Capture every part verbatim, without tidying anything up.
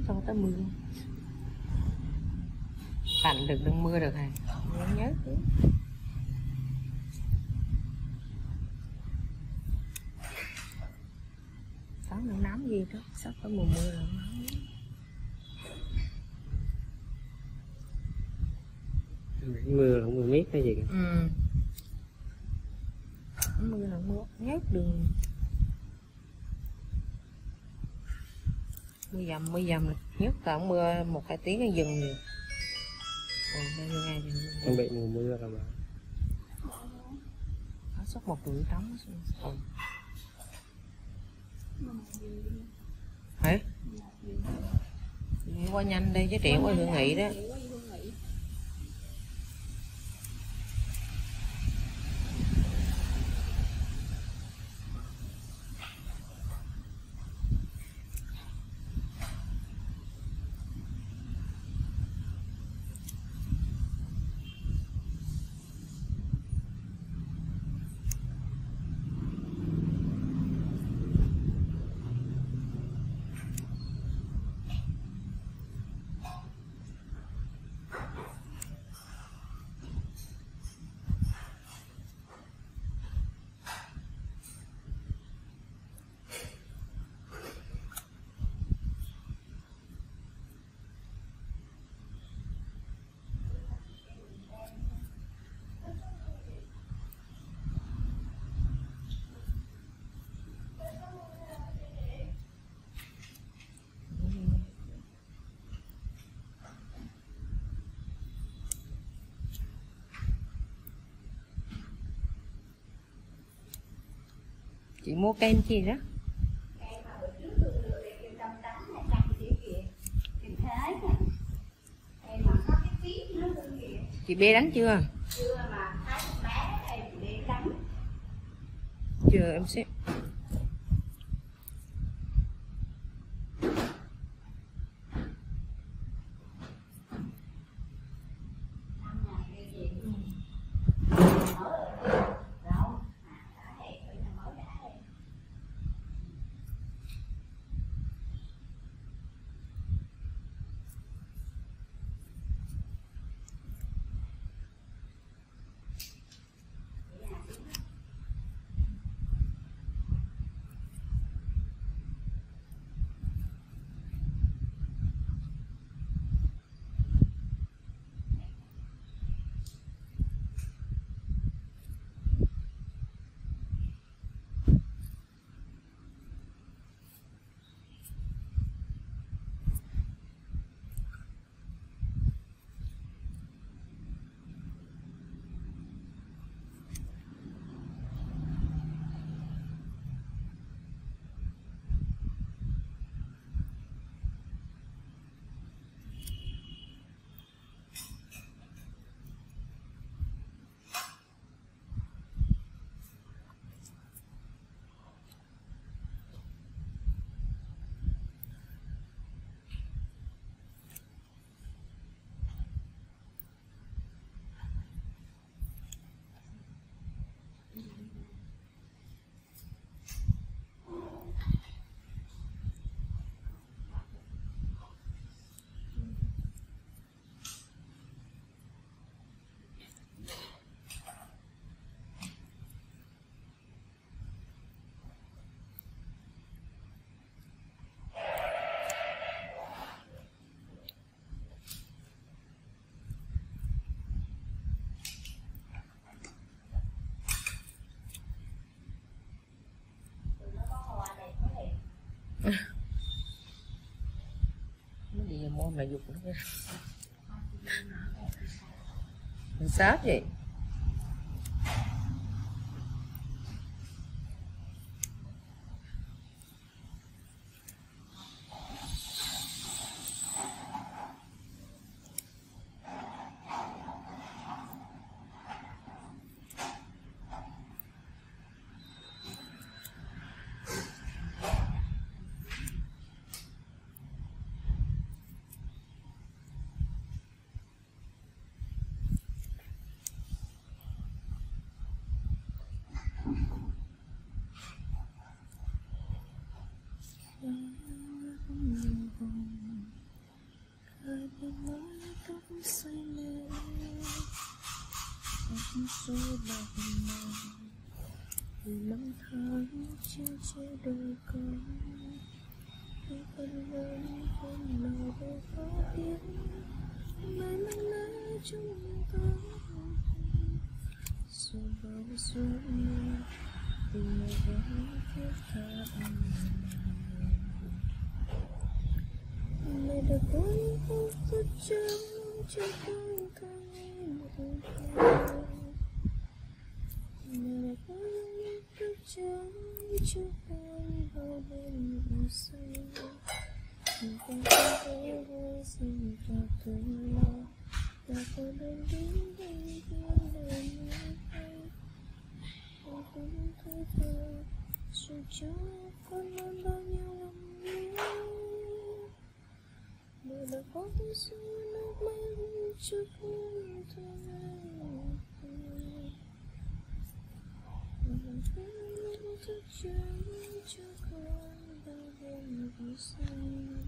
sao tới mưa. Lạnh được đừng mưa được hả? Nhớ chứ. Sáng nó nóng gì đó, sắp tới mùa mưa rồi nóng. Mưa không mưa miết hay gì? Ừ. Mưa là mưa nhét đường. Mưa dầm mưa dầm nhất là mưa một hai tiếng nó dừng rồi. Không bị mùa mưa rồi mà. Nó sắp một rưỡi tắm. Ừ. Hả? Đi qua nhanh đi chứ tiện qua Hương Nghị đó. Chị mua kem chi đó? Chị bê đánh chưa? Chưa em xếp. Cái gì mà môn là dục nữa. Mình sáp vậy. số bạc màu năm tháng chia chia đời con khi phần lớn không nào đâu có biết mai mang lá chúng ta dù bao số mưa tình người vẫn thiết tha anh mẹ đã có những phút rất trắng cho con cái một ngày mẹ đã có những phút trắng cho con bao đêm ngủ say nhưng con không thể vui xin cả tương lai và có đơn đến đây tiếng lời như hay con cũng thấy thơ dù cho con luôn bao nhiêu lòng nhớ mẹ đã có tiếng suy nước mắt cho con thôi mẹ đã có những thức trắng cho con bao đêm ngủ say.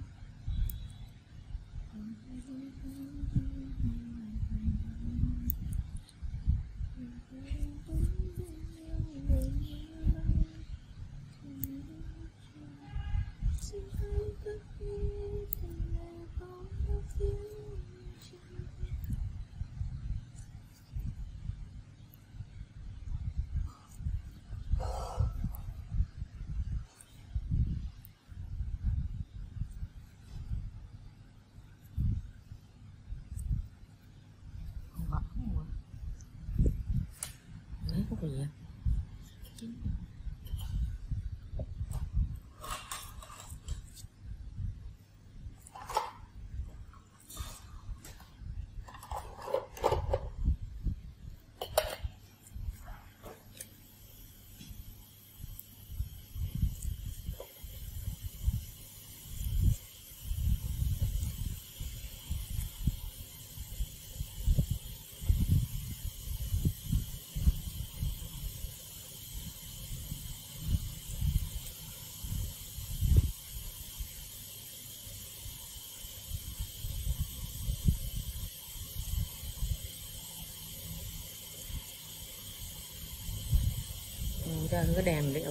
Đấy có cái gì vậy? Ra cái đèn đấy.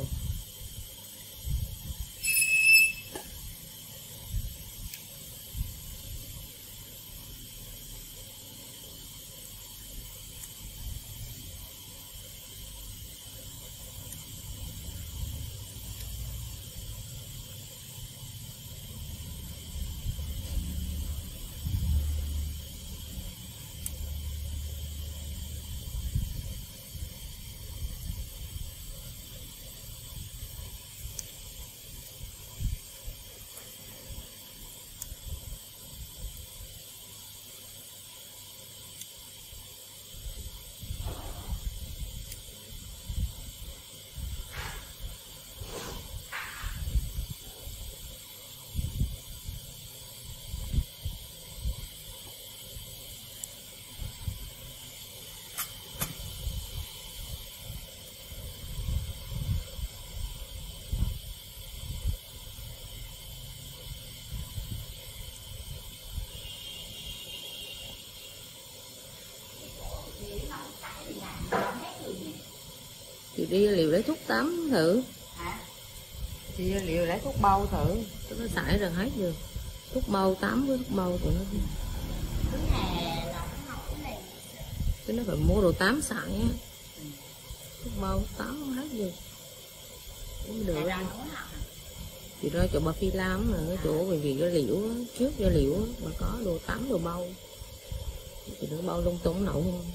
Chị đi liều lấy thuốc tắm thử. Hả? Chị liều lấy thuốc bâu thử. Nó xài rồi hết rồi. Thuốc bâu tắm với thuốc bâu tụi nó. Thứ hè là nó học cái này. Chứ nó phải mua đồ tắm sẵn á. Ừ. Thuốc bâu tắm không hết rồi. Cũng được. Chị ra chỗ bà Phi Lam mà cái chỗ bệnh viện da liễu trước da liễu mà có đồ tắm đồ bâu. Chị đừng bâu lung tung nậu không.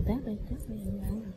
tát đây, tát đây em bán.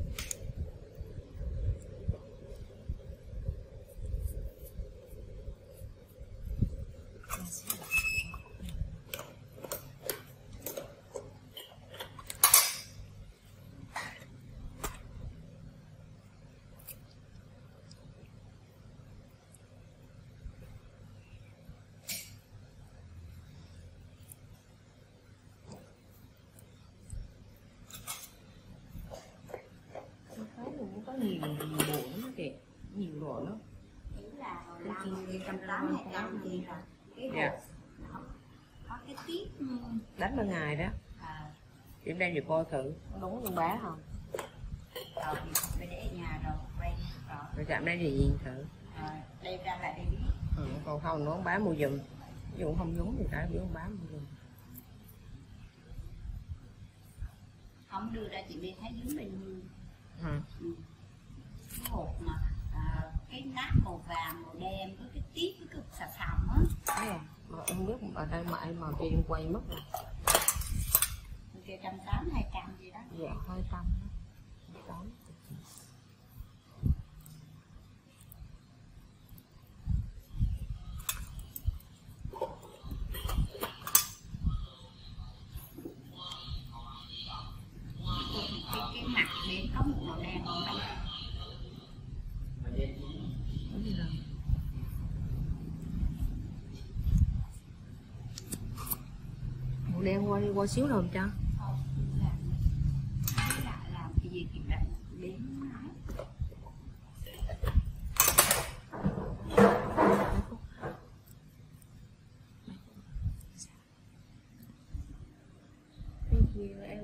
Có nhiều nhiều bộ lắm kìa, nhiều bộ lắm. Chỉ là làm một trăm tám mươi hai trăm gì rồi. Cái Dạ. Có cái tiết Đánh ban ngày đó. à, Em đem về coi thử, đúng con bá không? rồi mình để ở nhà rồi quen rồi. Rồi chạm đây thì nhìn thử. À, đem ra lại đây biết. Ừ, còn không nó bá mua giùm. Ví dụ không giống thì cái biết con bá mua giùm. Không đưa ra chị đi thấy dính bên như Ừ. ừ. Cái hộp mà à, cái nát màu vàng màu đen với cái tiết với cái xà phòng á. Đúng rồi. Mà em biết ở đây mà em mà kia em quay mất rồi. Kia trăm tám hai trăm gì đó. Dạ hai trăm đó. Cái, cái mặt bên có một màu đen màu đen. Màu đen qua qua xíu rồi cho. Không, làm lại làm cái gì thì đặt đến nói. Thank you.